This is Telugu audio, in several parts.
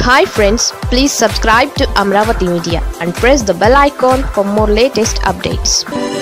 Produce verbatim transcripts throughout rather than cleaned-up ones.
Hi friends, please subscribe to Amravati Media and press the bell icon for more latest updates.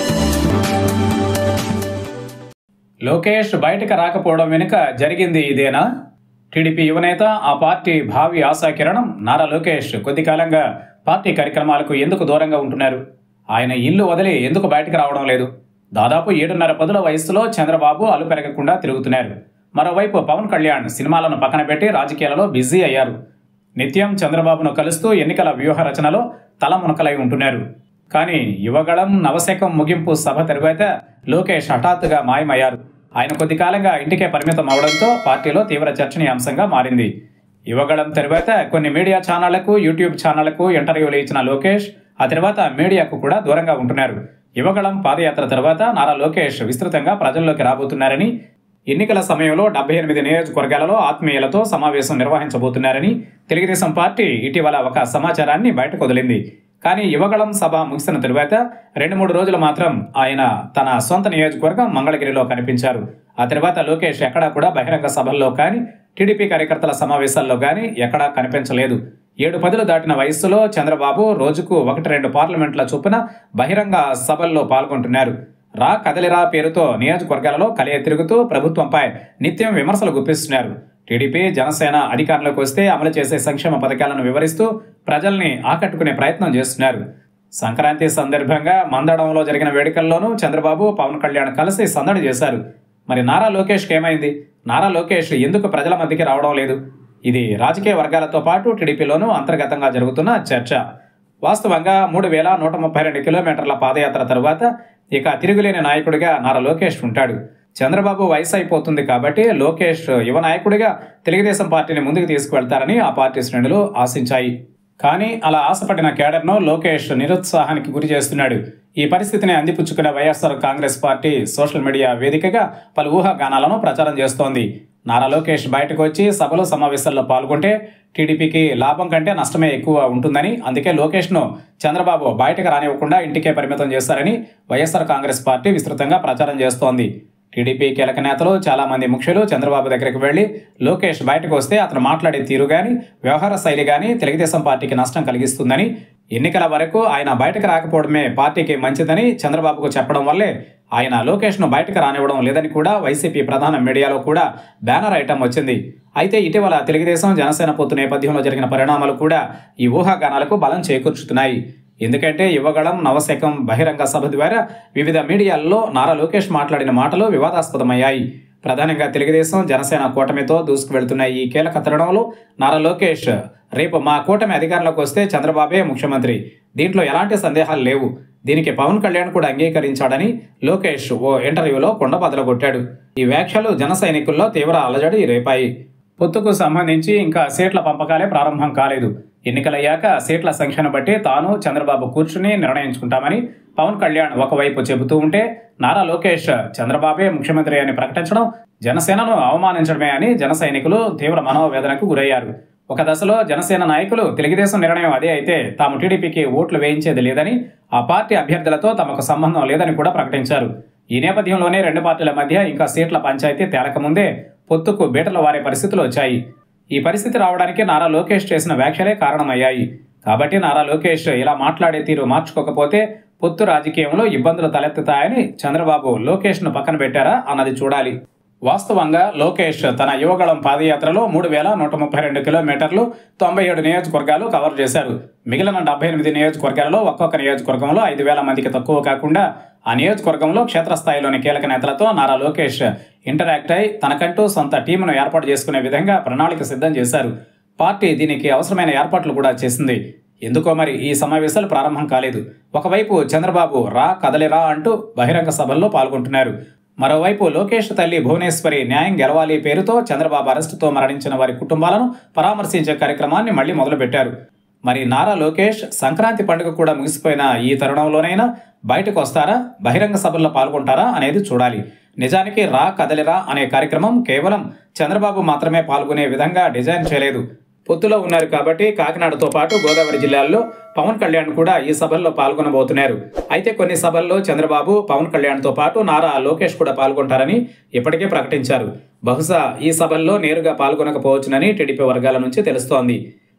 Lokesh బయటకు రాకపోవడం వెనుక జరిగింది ఇదేనా? టీడీపీ యువనేత, ఆ పార్టీ భావి ఆశాకిరణం నారా లోకేష్ కొద్ది కాలంగా పార్టీ కార్యక్రమాలకు ఎందుకు దూరంగా ఉంటున్నారు? ఆయన ఇల్లు వదిలి ఎందుకు బయటకు రావడం లేదు? దాదాపు ఏడున్నర పదుల వయసులో చంద్రబాబు అలు పెరగకుండా తిరుగుతున్నారు. మరోవైపు పవన్ కళ్యాణ్ సినిమాలను పక్కన పెట్టి రాజకీయాలలో బిజీ అయ్యారు. నిత్యం చంద్రబాబును కలుస్తూ ఎన్నికల వ్యూహ రచనలో తలమునకలై ఉంటున్నారు. కానీ యువగళం నవశకం ముగింపు సభ తరువాత లోకేష్ హఠాత్తుగా మాయమయ్యారు. ఆయన కొద్ది కాలంగా ఇంటికే పరిమితం అవడంతో పార్టీలో తీవ్ర చర్చనీయాంశంగా మారింది. యువగళం తరువాత కొన్ని మీడియా ఛానళ్లకు, యూట్యూబ్ ఛానళ్లకు ఇంటర్వ్యూలు ఇచ్చిన లోకేష్ ఆ తర్వాత మీడియాకు కూడా దూరంగా ఉంటున్నారు. యువగళం పాదయాత్ర తర్వాత నారా లోకేష్ విస్తృతంగా ప్రజల్లోకి రాబోతున్నారని, ఎన్నికల సమయంలో డెబ్బై ఎనిమిది నియోజకవర్గాలలో ఆత్మీయులతో సమావేశం నిర్వహించబోతున్నారని తెలుగుదేశం పార్టీ ఇటీవల ఒక సమాచారాన్ని బయటకు వదిలింది. కానీ యువగళం సభ ముగిసిన తరువాత రెండు మూడు రోజులు మాత్రం ఆయన తన సొంత నియోజకవర్గం మంగళగిరిలో కనిపించారు. ఆ తర్వాత లోకేష్ ఎక్కడా కూడా బహిరంగ సభల్లో కానీ, టీడీపీ కార్యకర్తల సమావేశాల్లో కానీ ఎక్కడా కనిపించలేదు. ఏడు పదులు దాటిన వయస్సులో చంద్రబాబు రోజుకు ఒకటి రెండు పార్లమెంట్ల చొప్పున బహిరంగ సభల్లో పాల్గొంటున్నారు. రా కదలిరా పేరుతో నియోజకవర్గాలలో కలియ తిరుగుతూ ప్రభుత్వంపై నిత్యం విమర్శలు గుప్పిస్తున్నారు. టీడీపీ, జనసేన అధికారంలోకి వస్తే అమలు చేసే సంక్షేమ పథకాలను వివరిస్తూ ప్రజల్ని ఆకట్టుకునే ప్రయత్నం చేస్తున్నారు. సంక్రాంతి సందర్భంగా మందడంలో జరిగిన వేడుకల్లోనూ చంద్రబాబు, పవన్ కళ్యాణ్ కలిసి సందడి చేశారు. మరి నారా లోకేష్కి ఏమైంది? నారా లోకేష్ ఎందుకు ప్రజల మధ్యకి రావడం లేదు? ఇది రాజకీయ వర్గాలతో పాటు టీడీపీలోనూ అంతర్గతంగా జరుగుతున్న చర్చ. వాస్తవంగా మూడు వేల నూట ముప్పై రెండు కిలోమీటర్ల పాదయాత్ర తరువాత ఇక తిరుగులేని నాయకుడిగా నారా లోకేష్ ఉంటాడు. చంద్రబాబు వయసు అయిపోతుంది కాబట్టి లోకేష్ యువ నాయకుడిగా తెలుగుదేశం పార్టీని ముందుకు తీసుకువెళ్తారని ఆ పార్టీ శ్రేణులు ఆశించాయి. కానీ అలా ఆశపడిన కేడర్ను లోకేష్ నిరుత్సాహానికి గురి చేస్తున్నాడు. ఈ పరిస్థితిని అందిపుచ్చుకున్న YSR Congress party social media వేదికగా పలు ఊహాగానాలను ప్రచారం చేస్తోంది. నారా లోకేష్ బయటకు వచ్చి సభలు, సమావేశాల్లో పాల్గొంటే టీడీపీకి లాభం కంటే నష్టమే ఎక్కువ ఉంటుందని, అందుకే లోకేష్ను చంద్రబాబు బయటకు రానివ్వకుండా ఇంటికే పరిమితం చేశారని వైఎస్ఆర్ కాంగ్రెస్ పార్టీ విస్తృతంగా ప్రచారం చేస్తోంది. టీడీపీ కీలక నేతలు, చాలా మంది ముఖ్యులు చంద్రబాబు దగ్గరికి వెళ్లి లోకేష్ బయటకు వస్తే అతను మాట్లాడే తీరు కానీ, వ్యవహార శైలి కానీ తెలుగుదేశం పార్టీకి నష్టం కలిగిస్తుందని, ఎన్నికల వరకు ఆయన బయటకు రాకపోవడమే పార్టీకి మంచిదని చంద్రబాబుకు చెప్పడం వల్లే ఆయన లోకేష్ను బయటకు రానివ్వడం లేదని కూడా వైసీపీ ప్రధాన మీడియాలో కూడా బ్యానర్ ఐటమ్ వచ్చింది. అయితే ఇటీవల తెలుగుదేశం, జనసేన పొత్తు నేపథ్యంలో జరిగిన పరిణామాలు కూడా ఈ ఊహాగానాలకు బలం చేకూర్చుతున్నాయి. ఎందుకంటే యువగళం నవశకం బహిరంగ సభ ద్వారా వివిధ మీడియాల్లో నారా లోకేష్ మాట్లాడిన మాటలు వివాదాస్పదమయ్యాయి. ప్రధానంగా తెలుగుదేశం, జనసేన కూటమితో దూసుకు వెళ్తున్న ఈ కీలక తరుణంలో నారా లోకేష్ రేపు మా కూటమి అధికారంలోకి వస్తే చంద్రబాబే ముఖ్యమంత్రి, దీంట్లో ఎలాంటి సందేహాలు లేవు, దీనికి పవన్ కళ్యాణ్ కూడా అంగీకరించాడని లోకేష్ ఓ ఇంటర్వ్యూలో కొండబద్దలు కొట్టాడు. ఈ వ్యాఖ్యలు జన సైనికుల్లో తీవ్ర అలజడి రేపాయి. పొత్తుకు సంబంధించి ఇంకా సీట్ల పంపకాలే ప్రారంభం కాలేదు. ఎన్నికలయ్యాక సీట్ల సంఖ్యను బట్టి తాను, చంద్రబాబు కూర్చుని నిర్ణయించుకుంటామని పవన్ కళ్యాణ్ ఒకవైపు చెబుతూ ఉంటే, నారా లోకేష్ చంద్రబాబే ముఖ్యమంత్రి అని ప్రకటించడం జనసేనను అవమానించడమే అని జన సైనికులు తీవ్ర మనోవేదనకు గురయ్యారు. ఒక దశలో జనసేన నాయకులు తెలుగుదేశం నిర్ణయం అదే అయితే తాము టీడీపీకి ఓట్లు వేయించేది లేదని, ఆ పార్టీ అభ్యర్థులతో తమకు సంబంధం లేదని కూడా ప్రకటించారు. ఈ నేపథ్యంలోనే రెండు పార్టీల మధ్య ఇంకా సీట్ల పంచాయతీ తేలకముందే పొత్తుకు బీటలు వారే పరిస్థితులు వచ్చాయి. ఈ పరిస్థితి రావడానికి నారా లోకేష్ చేసిన వ్యాఖ్యలే కారణమయ్యాయి. కాబట్టి నారా లోకేష్ ఇలా మాట్లాడే తీరు మార్చుకోకపోతే పొత్తు రాజకీయంలో ఇబ్బందులు తలెత్తుతాయని చంద్రబాబు లోకేష్ను పక్కన పెట్టారా అన్నది చూడాలి. వాస్తవంగా లోకేష్ తన యువగళం పాదయాత్రలో మూడు వేల నూట ముప్పై రెండు కిలోమీటర్లు తొంభై ఏడు నియోజకవర్గాలు కవర్ చేశారు. మిగిలిన డెబ్బై ఎనిమిది నియోజకవర్గాలలో ఒక్కొక్క నియోజకవర్గంలో ఐదు వేల మందికి తక్కువ కాకుండా ఆ నియోజకవర్గంలో క్షేత్రస్థాయిలోని కీలక నేతలతో నారా లోకేష్ ఇంటరాక్ట్ అయి తనకంటూ సొంత టీమును ఏర్పాటు చేసుకునే విధంగా ప్రణాళిక సిద్ధం చేశారు. పార్టీ దీనికి అవసరమైన ఏర్పాట్లు కూడా చేసింది. ఎందుకో మరి ఈ సమావేశాలు ప్రారంభం కాలేదు. ఒకవైపు చంద్రబాబు రా కదలిరా అంటూ బహిరంగ సభల్లో పాల్గొంటున్నారు. మరోవైపు లోకేష్ తల్లి భువనేశ్వరి న్యాయం గెలవాలి పేరుతో చంద్రబాబు అరెస్టుతో మరణించిన వారి కుటుంబాలను పరామర్శించే కార్యక్రమాన్ని మళ్లీ మొదలుపెట్టారు. మరి నారా లోకేష్ సంక్రాంతి పండుగ కూడా ముగిసిపోయిన ఈ తరుణంలోనైనా బయటకు వస్తారా, బహిరంగ సభల్లో పాల్గొంటారా అనేది చూడాలి. నిజానికి రా కదలిరా అనే కార్యక్రమం కేవలం చంద్రబాబు మాత్రమే పాల్గొనే విధంగా డిజైన్ చేయలేదు. పొత్తులో ఉన్నారు కాబట్టి కాకినాడతో పాటు గోదావరి జిల్లాల్లో పవన్ కళ్యాణ్ కూడా ఈ సభల్లో పాల్గొనబోతున్నారు. అయితే కొన్ని సభల్లో చంద్రబాబు, పవన్ కళ్యాణ్తో పాటు నారా లోకేష్ కూడా పాల్గొంటారని ఇప్పటికే ప్రకటించారు. బహుశా ఈ సభల్లో నేరుగా పాల్గొనకపోవచ్చునని టీడీపీ వర్గాల నుంచి తెలుస్తోంది.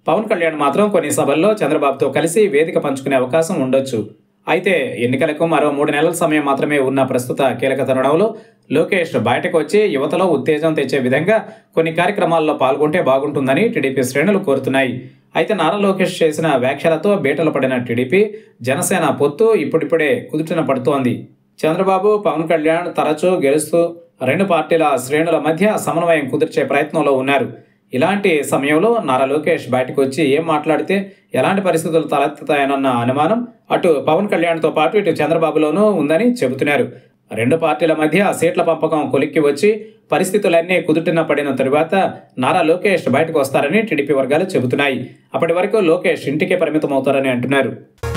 పవన్ కళ్యాణ్ మాత్రం కొన్ని సభల్లో చంద్రబాబుతో కలిసి వేదిక పంచుకునే అవకాశం ఉండొచ్చు. అయితే ఎన్నికలకు మరో మూడు నెలల సమయం మాత్రమే ఉన్న ప్రస్తుత కీలక తరుణంలో లోకేష్ బయటకు వచ్చి యువతలో ఉత్తేజం తెచ్చే విధంగా కొన్ని కార్యక్రమాల్లో పాల్గొంటే బాగుంటుందని టీడీపీ శ్రేణులు కోరుతున్నాయి. అయితే నారా లోకేష్ చేసిన వ్యాఖ్యలతో బీటలు పడిన టీడీపీ జనసేన పొత్తు ఇప్పుడిప్పుడే కుదుటిన పడుతోంది. చంద్రబాబు పవన్ కళ్యాణ్ తరచూ గెలుస్తూ రెండు పార్టీల శ్రేణుల మధ్య సమన్వయం కుదిర్చే ప్రయత్నంలో ఉన్నారు. ఇలాంటి సమయంలో నారా లోకేష్ బయటకు వచ్చి ఏం మాట్లాడితే ఎలాంటి పరిస్థితులు తలెత్తుతాయనన్న అనుమానం అటు పవన్ కళ్యాణ్తో పాటు ఇటు చంద్రబాబులోనూ ఉందని చెబుతున్నారు. రెండు పార్టీల మధ్య సీట్ల పంపకం కొలిక్కి వచ్చి పరిస్థితులన్నీ కుదుటిన పడిన తరువాత నారా లోకేష్ బయటకు వస్తారని టీడీపీ వర్గాలు చెబుతున్నాయి. అప్పటి వరకు లోకేష్ ఇంటికే పరిమితం అవుతారని అంటున్నారు.